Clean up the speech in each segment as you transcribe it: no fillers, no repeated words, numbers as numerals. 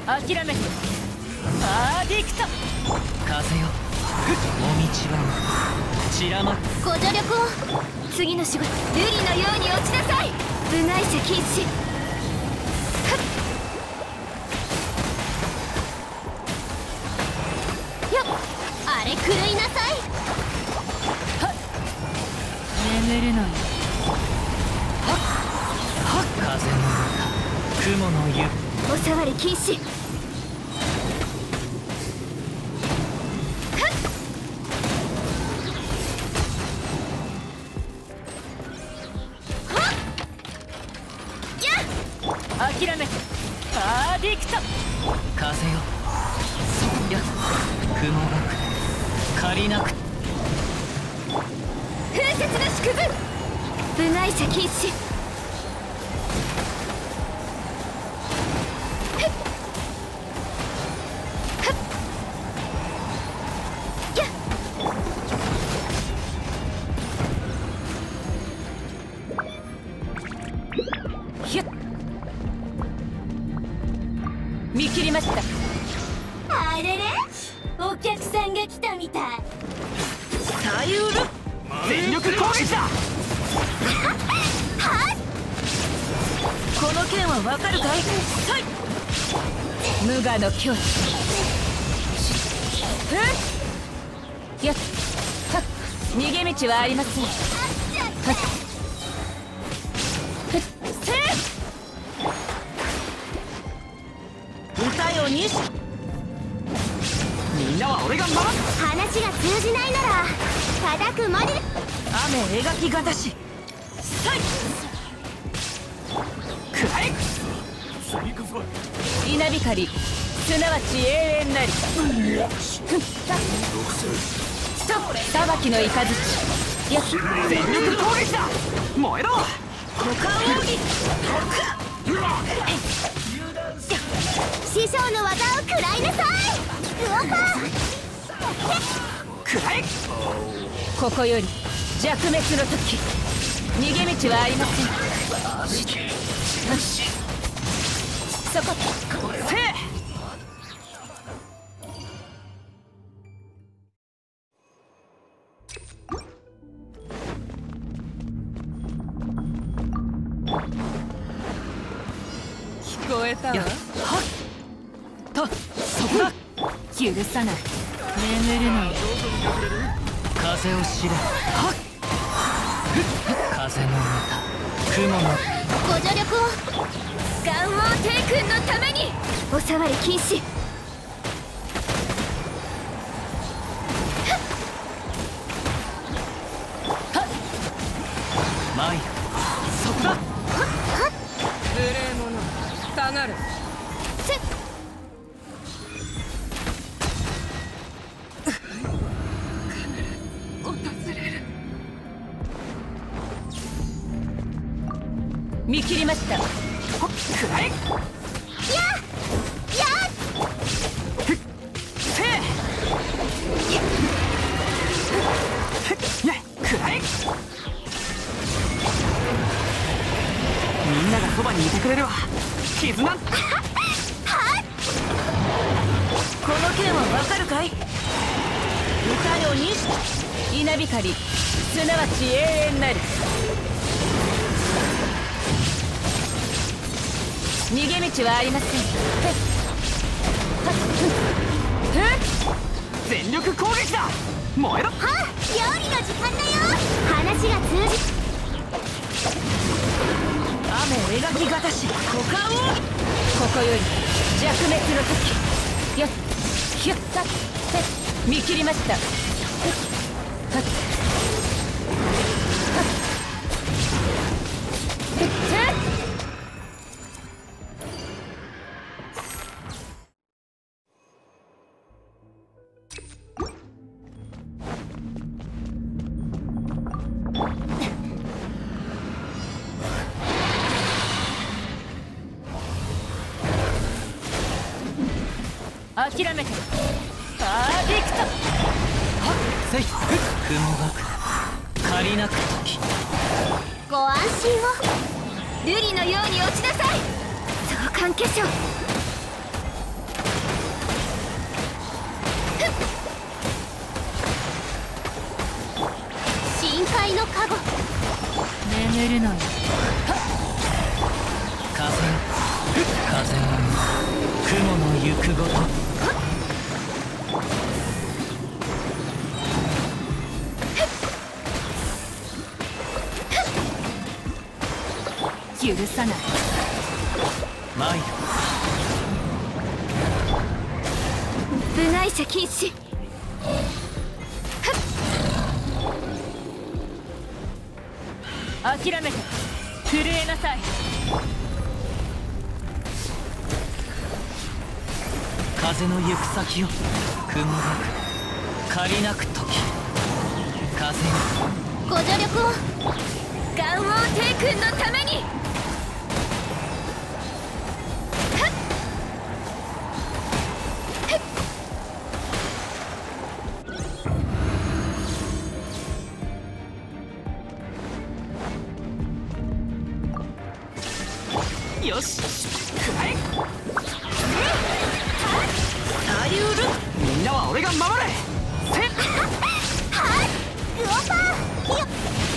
諦めて。アーディクト。風よ、お道は散らま。 ご助力を。次の仕事、瑠璃のように落ちなさい。部外者禁止。よっ、あれ狂いなさい。 はっ、眠るのよ。はっはっ、風の中、雲の湯。 お触り禁止。 諦めて。アーディクト。風よ、そや雲がく借りなく。 風雪の縮図。部外者禁止。 ひゅっ、見切りました。 あれれ、お客さんが来たみたい。 サイウル全力攻撃だ。この剣はわかるかい。はい、無我の境地。やっはっ、逃げ道はありません。はっせ歌よにし。みんなは俺が守る。 話が通じないなら叩くまで。 雨描きがたし。さいくらえ。稲光、すなわち永遠なり。裁きの雷。よし、全力攻撃だ。燃えろ。股間奥義。 師匠の技を食らいなさい。うわはくらえ。ここより弱滅の時、逃げ道はありません。そこせえ。聞こえたわ。はっと、そこだ。許さない。眠るのよ。風を知れ。はっ、風の歌、雲の。 ご助力を。元王帝君のために。お触り禁止。 マイル、そこだ。無礼者、下がる。見切りました。ほっ、くらえ。やせえ。くらえ。みんながそばにいてくれるわ。絆。この剣はわかるかい。歌よにし。稲光、すなわち永遠なり。逃げ道はありません。全力攻撃だ。燃えろ。 はあ、料理の時間だよ。話が通じ。 雨描きがたし。股間を。ここより弱滅の時。よっ、ひゅったっ、見切りました。はっはっ諦めて。アーディクト。はっせい。雲がく借りなく時。 ご安心を。瑠璃のように落ちなさい。召喚化粧。 深海の加護。 眠るのよ。 風は雲の行くごと。 許さない。 参る。 部外者禁止。 諦めて震えなさい。 風の行く先を雲がく借りなく時。風ご助力を。元王帝君のために。 よし、くらえ。 ありうる。 みんなは俺が守れ。せっはい、ウオパー。よっ。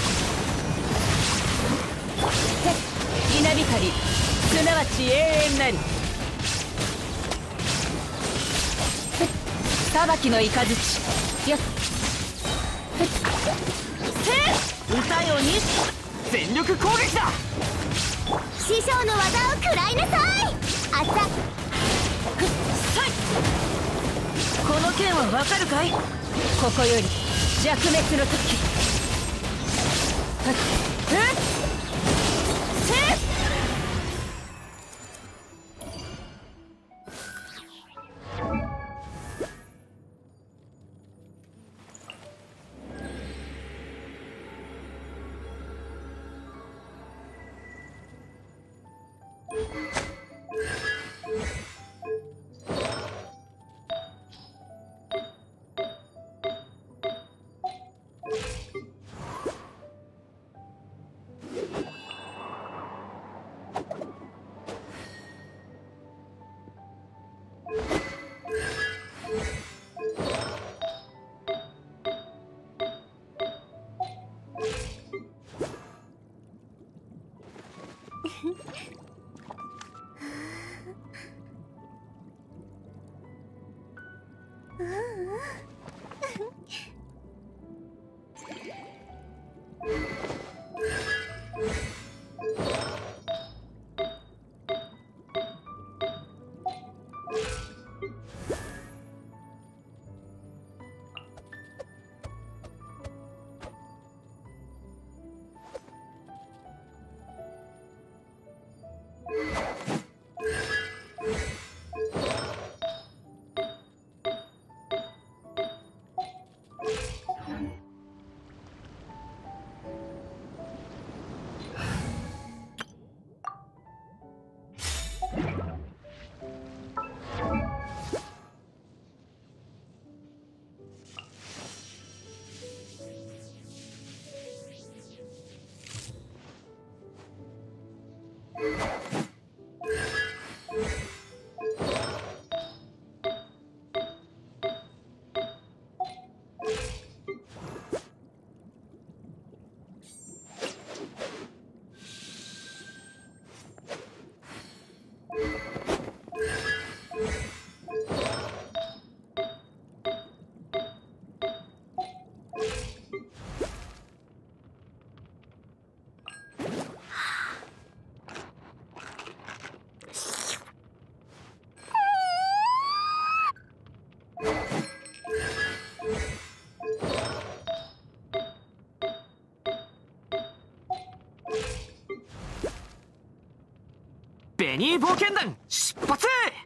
稲光、すなわち永遠なり。裁きの雷。よっ。歌よに全力攻撃だ。 師匠の技を食らいなさい。あざ。 この剣はわかるかい。ここより弱滅の時。 ベニー冒険団出発。